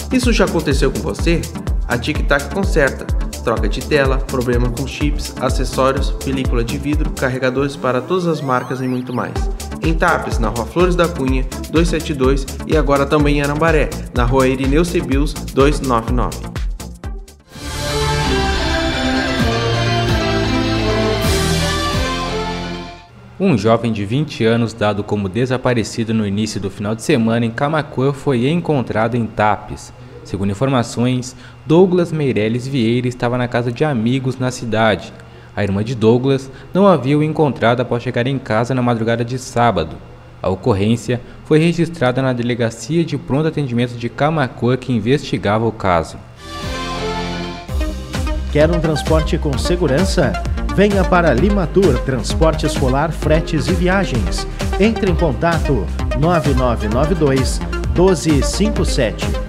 Isso já aconteceu com você? A Tic Tac conserta. Troca de tela, problema com chips, acessórios, película de vidro, carregadores para todas as marcas e muito mais. Em Tapes, na Rua Flores da Cunha, 272 e agora também em Arambaré, na Rua Irineu Cebius, 299. Um jovem de 20 anos dado como desaparecido no início do final de semana em Camaquã foi encontrado em Tapes. Segundo informações, Douglas Meirelles Vieira estava na casa de amigos na cidade. A irmã de Douglas não havia o encontrado após chegar em casa na madrugada de sábado. A ocorrência foi registrada na Delegacia de Pronto Atendimento de Camaquã, que investigava o caso. Quer um transporte com segurança? Venha para Limatur Transporte Escolar, Fretes e Viagens. Entre em contato 9992 1257.